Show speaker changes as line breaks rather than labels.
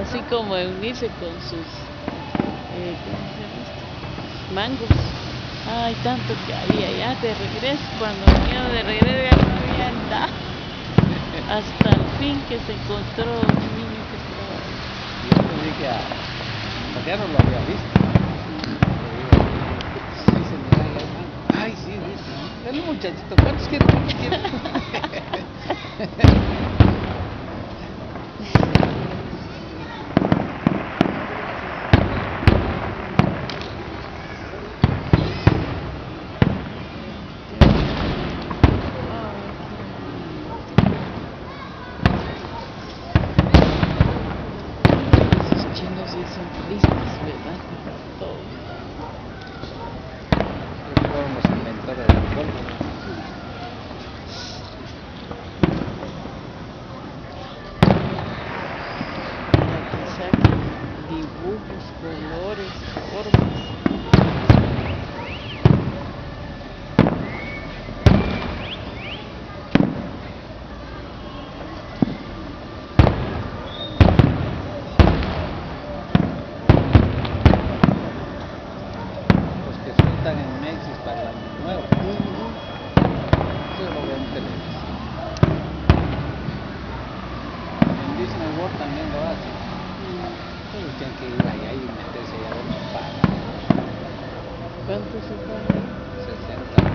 así como Eunice con sus ¿cómo se llama esto? Mangos. Ay, tanto que había ya de regreso. Cuando venía de regreso ya no había nada. Hasta el fin que se encontró un niño que estaba ahí.
Yo le dije a Santiago, no lo había visto. Sí, señora, ya hay mango. Ay, sí, dice. El muchachito, ¿cuántos quiere? ¿Cuántos quiere?
Esos chinos sí son tristes, ¿verdad? Para todo.
Fueron los inventores del pólvora.
Para que saquen dibujos, colores, formas.
Los que sueltan en Mexis para el año nuevo. Eso lo veo en televisión. En Disney World también lo hacen. Pero tienen que ir allá y meterse allá adentro para
¿Cuánto se paga ahí?
60